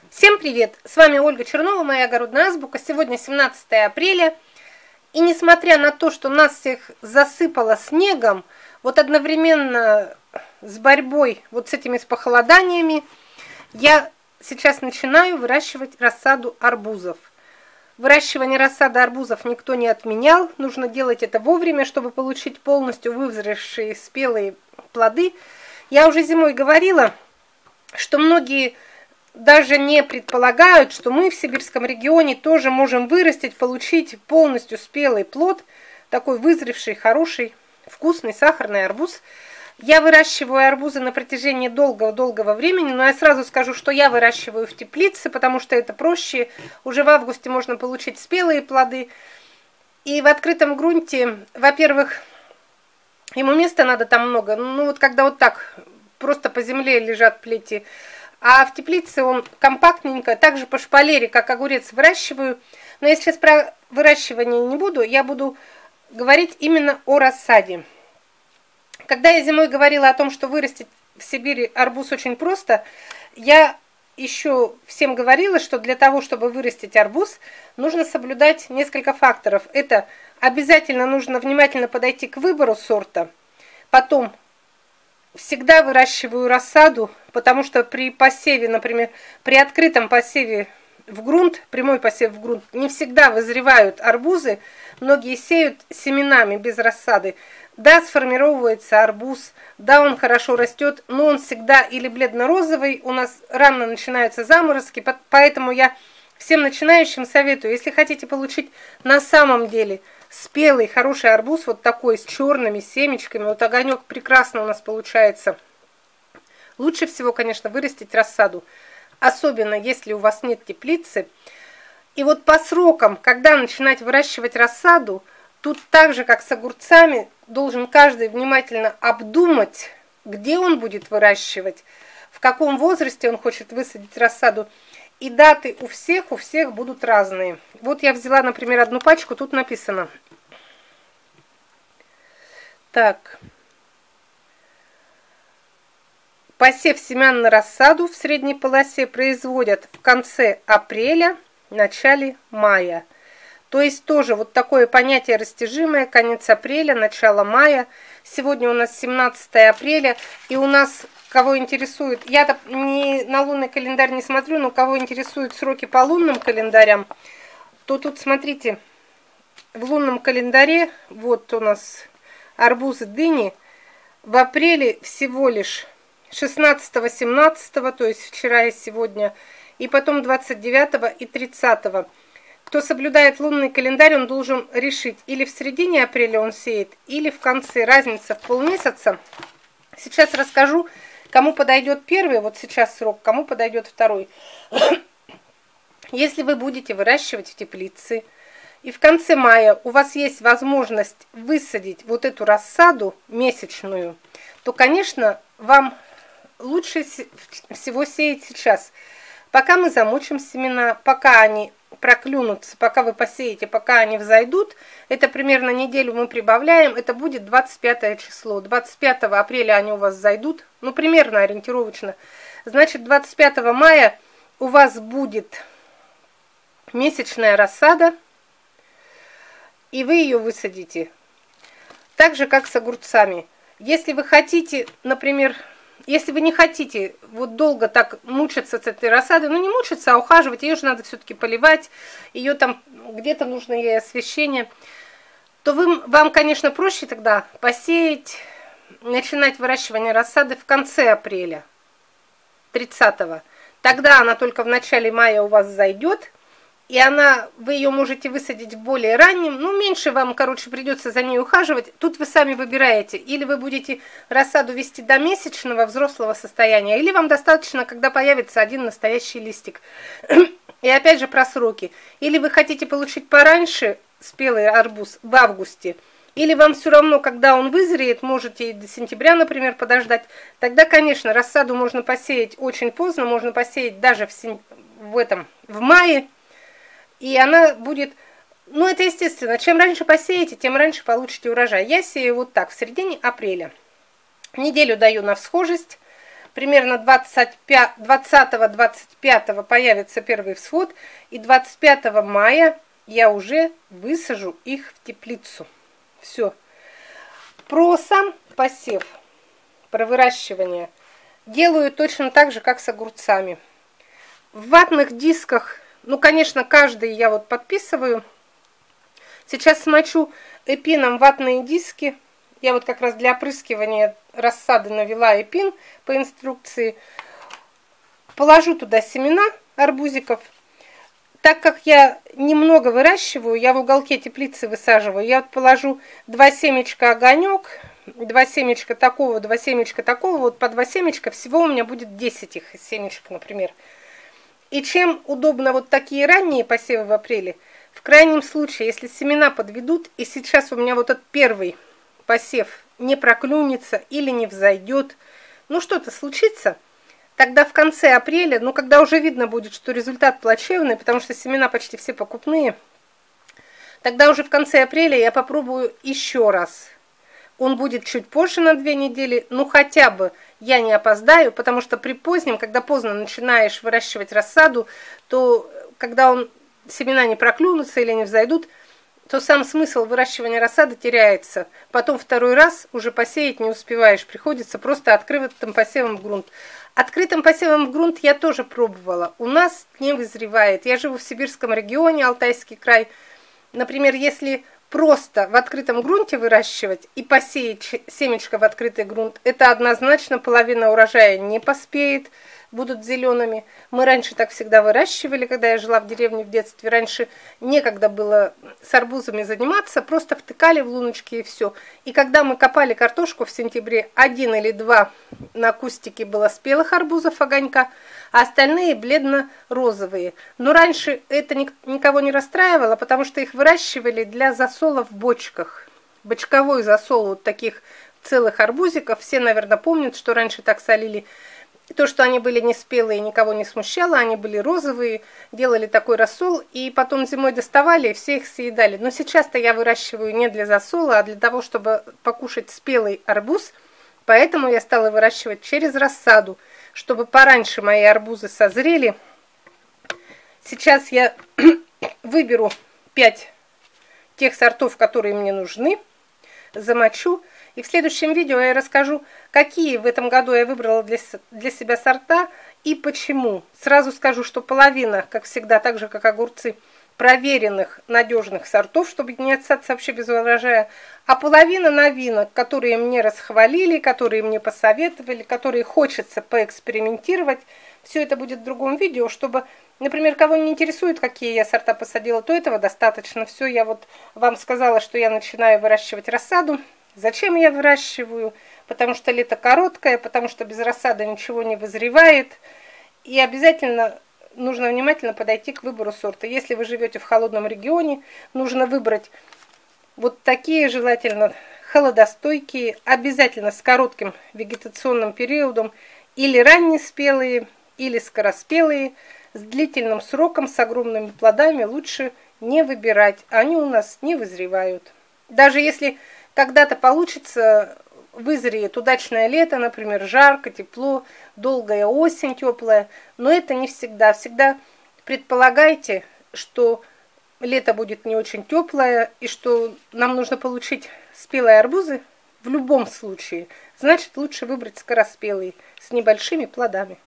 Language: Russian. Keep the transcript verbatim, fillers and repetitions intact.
Всем привет! С вами Ольга Чернова, моя огородная азбука. Сегодня семнадцатое апреля. И несмотря на то, что нас всех засыпало снегом, вот одновременно с борьбой вот с этими с похолоданиями, я сейчас начинаю выращивать рассаду арбузов. Выращивание рассады арбузов никто не отменял. Нужно делать это вовремя, чтобы получить полностью вызревшие спелые плоды. Я уже зимой говорила, что многие даже не предполагают, что мы в сибирском регионе тоже можем вырастить, получить полностью спелый плод, такой вызревший, хороший, вкусный, сахарный арбуз. Я выращиваю арбузы на протяжении долгого-долгого времени, но я сразу скажу, что я выращиваю в теплице, потому что это проще. Уже в августе можно получить спелые плоды. И в открытом грунте, во-первых, ему места надо там много. Ну вот когда вот так просто по земле лежат плети, а в теплице он компактненько, также по шпалере, как огурец, выращиваю. Но я сейчас про выращивание не буду, я буду говорить именно о рассаде. Когда я зимой говорила о том, что вырастить в Сибири арбуз очень просто, я еще всем говорила, что для того, чтобы вырастить арбуз, нужно соблюдать несколько факторов. Это обязательно нужно внимательно подойти к выбору сорта, потом всегда выращиваю рассаду, потому что при посеве, например, при открытом посеве в грунт, прямой посев в грунт, не всегда вызревают арбузы. Многие сеют семенами без рассады. Да, сформировывается арбуз, да, он хорошо растет, но он всегда или бледно-розовый, у нас рано начинаются заморозки, поэтому я всем начинающим советую, если хотите получить на самом деле спелый, хороший арбуз, вот такой, с черными семечками, вот огонек прекрасно у нас получается. Лучше всего, конечно, вырастить рассаду, особенно если у вас нет теплицы. И вот по срокам, когда начинать выращивать рассаду, тут так же, как с огурцами, должен каждый внимательно обдумать, где он будет выращивать, в каком возрасте он хочет высадить рассаду. И даты у всех, у всех будут разные. Вот я взяла, например, одну пачку, тут написано. Так. Посев семян на рассаду в средней полосе производят в конце апреля, начале мая. То есть тоже вот такое понятие растяжимое, конец апреля, начало мая. Сегодня у нас семнадцатое апреля, и у нас... Кого интересует, я не на лунный календарь не смотрю, но кого интересуют сроки по лунным календарям, то тут смотрите, в лунном календаре, вот у нас арбузы, дыни, в апреле всего лишь шестнадцатого-семнадцатого, то есть вчера и сегодня, и потом двадцать девятого и тридцатого. Кто соблюдает лунный календарь, он должен решить, или в середине апреля он сеет, или в конце, разница в полмесяца. Сейчас расскажу, кому подойдет первый, вот сейчас срок, кому подойдет второй. Если вы будете выращивать в теплице, и в конце мая у вас есть возможность высадить вот эту рассаду месячную, то, конечно, вам лучше всего сеять сейчас. Пока мы замочим семена, пока они проклюнутся, пока вы посеете, пока они взойдут, это примерно неделю мы прибавляем, это будет двадцать пятое число. двадцать пятого апреля они у вас зайдут, ну примерно ориентировочно. Значит, двадцать пятого мая у вас будет месячная рассада, и вы ее высадите. Так же, как с огурцами. Если вы хотите, например, если вы не хотите вот долго так мучиться с этой рассадой, ну не мучиться, а ухаживать, ее же надо все-таки поливать, ее там где-то нужно ей освещение, то вы, вам, конечно, проще тогда посеять, начинать выращивание рассады в конце апреля, тридцатого. Тогда она только в начале мая у вас зайдет, и она, вы ее можете высадить в более раннем, ну, меньше вам, короче, придется за ней ухаживать. Тут вы сами выбираете, или вы будете рассаду вести до месячного взрослого состояния, или вам достаточно, когда появится один настоящий листик. И опять же про сроки. Или вы хотите получить пораньше спелый арбуз в августе, или вам все равно, когда он вызреет, можете и до сентября, например, подождать. Тогда, конечно, рассаду можно посеять очень поздно, можно посеять даже в, сентя... в, этом, в мае, и она будет, ну это естественно, чем раньше посеете, тем раньше получите урожай. Я сею вот так, в середине апреля. Неделю даю на всхожесть, примерно двадцатого-двадцать пятого появится первый всход, и двадцать пятого мая я уже высажу их в теплицу. Все. Про сам посев, про выращивание делаю точно так же, как с огурцами. В ватных дисках, ну, конечно, каждый я вот подписываю. Сейчас смочу эпином ватные диски. Я вот как раз для опрыскивания рассады навела эпин по инструкции. Положу туда семена арбузиков. Так как я немного выращиваю, я в уголке теплицы высаживаю. Я вот положу два семечка огонек, два семечка такого, два семечка такого. Вот по два семечка, всего у меня будет десять их семечек, например. И чем удобно вот такие ранние посевы в апреле, в крайнем случае, если семена подведут, и сейчас у меня вот этот первый посев не проклюнется или не взойдет, ну что-то случится, тогда в конце апреля, ну когда уже видно будет, что результат плачевный, потому что семена почти все покупные, тогда уже в конце апреля я попробую еще раз. Он будет чуть позже на две недели, ну хотя бы я не опоздаю, потому что при позднем, когда поздно начинаешь выращивать рассаду, то когда он, семена не проклюнутся или не взойдут, то сам смысл выращивания рассады теряется. Потом второй раз уже посеять не успеваешь, приходится просто открытым посевом в грунт. Открытым посевом в грунт я тоже пробовала, у нас не вызревает. Я живу в сибирском регионе, Алтайский край. Например, если просто в открытом грунте выращивать и посеять семечко в открытый грунт, это однозначно половина урожая не поспеет, будут зелеными. Мы раньше так всегда выращивали, когда я жила в деревне в детстве. Раньше некогда было с арбузами заниматься, просто втыкали в луночки и все. И когда мы копали картошку в сентябре, один или два на кустике было спелых арбузов огонька, а остальные бледно-розовые. Но раньше это никого не расстраивало, потому что их выращивали для засола в бочках. Бочковой засол вот таких целых арбузиков. Все, наверное, помнят, что раньше так солили. То, что они были не спелые, никого не смущало, они были розовые, делали такой рассол, и потом зимой доставали, и все их съедали. Но сейчас-то я выращиваю не для засола, а для того, чтобы покушать спелый арбуз, поэтому я стала выращивать через рассаду, чтобы пораньше мои арбузы созрели. Сейчас я выберу пять тех сортов, которые мне нужны, замочу. И в следующем видео я расскажу, какие в этом году я выбрала для, для себя сорта и почему. Сразу скажу, что половина, как всегда, так же как огурцы, проверенных, надежных сортов, чтобы не остаться вообще без урожая, а половина новинок, которые мне расхвалили, которые мне посоветовали, которые хочется поэкспериментировать. Все это будет в другом видео, чтобы, например, кого не интересует, какие я сорта посадила, то этого достаточно. Все, я вот вам сказала, что я начинаю выращивать рассаду. Зачем я выращиваю? Потому что лето короткое, потому что без рассады ничего не вызревает. И обязательно нужно внимательно подойти к выбору сорта. Если вы живете в холодном регионе, нужно выбрать вот такие, желательно холодостойкие, обязательно с коротким вегетационным периодом, или раннеспелые, или скороспелые, с длительным сроком, с огромными плодами лучше не выбирать. Они у нас не вызревают. Даже если когда-то получится, вызреет удачное лето, например, жарко, тепло, долгая осень теплая, но это не всегда. Всегда предполагайте, что лето будет не очень теплое, и что нам нужно получить спелые арбузы в любом случае. Значит, лучше выбрать скороспелые с небольшими плодами.